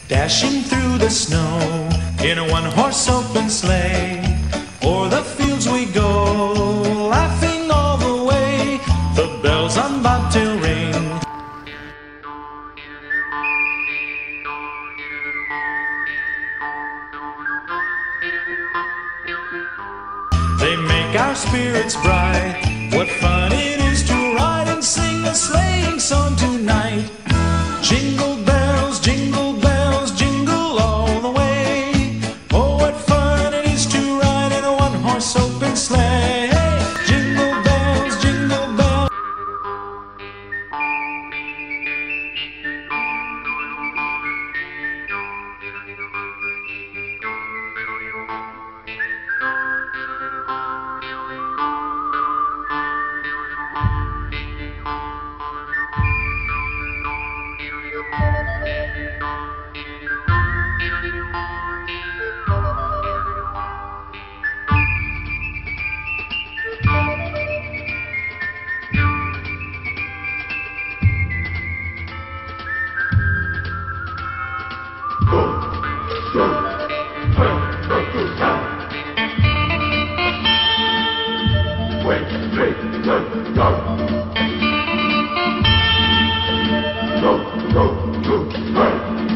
dashing through the snow in a one-horse open sleigh. O'er the fields we go, laughing all the way, the bells on bobtail ring. They make our spirits bright. What fun it is to ride and sing a sleighing song tonight. Jingle bells, jingle all the way. Oh, what fun it is to ride in a one-horse open sleigh. Jingle bells, jingle bells. Go, go, go, go.